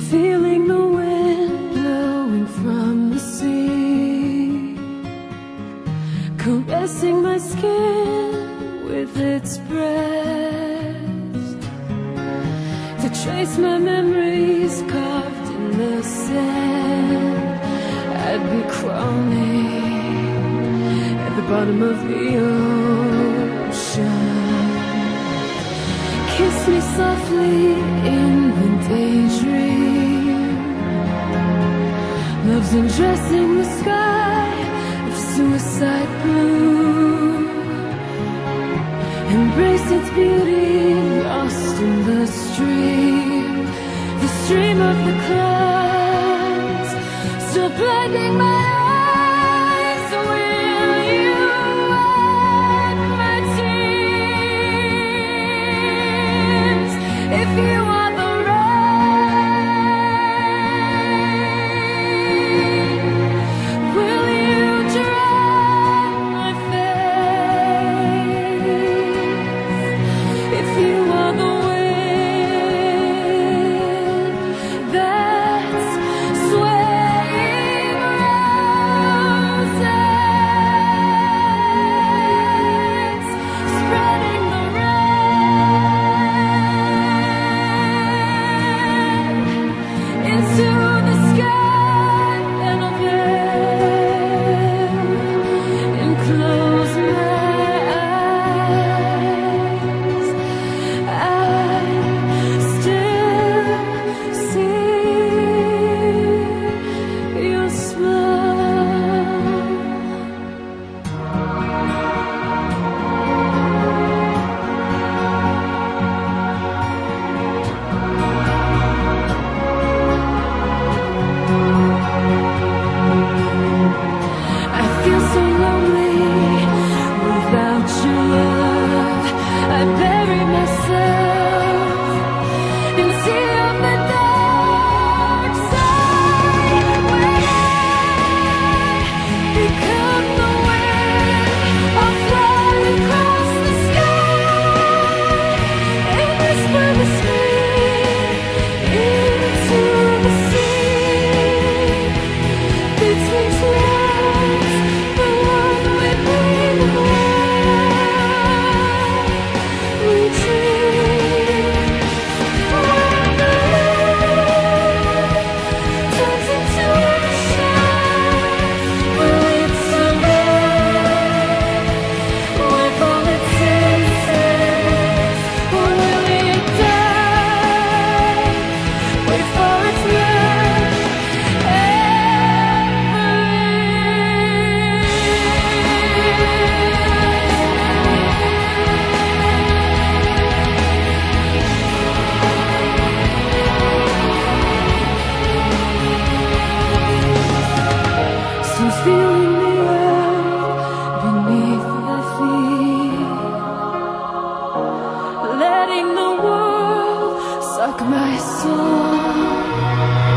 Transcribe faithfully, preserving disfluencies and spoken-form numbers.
feeling the wind blowing from the sea, caressing my skin with its breath, to trace my memories carved in the sand. I'd be crawling at the bottom of the ocean. Kiss me softly in the daydream. Love's undressing the sky of suicide blue. Embrace its beauty, lost in the stream, the stream of the clouds, still blinding my eyes. Will you wipe my tears if you are the rain? Will you dry my face if you are the wind that's swaying roses, spreading the rain into the sky? And I'll veil and close my eyes. I still see your smile. I feel so lonely without your love. I bury myself in the sea of the dark side. When I become the wind, I'll fly across the sky and whisper the speed into the sea. Between clouds, the one we breathe away, we dream. When the light turns into the shadow, will it survive with all its senses, or will it die before its last ever lives? So feeling the earth beneath my feet, letting the world suck my soul.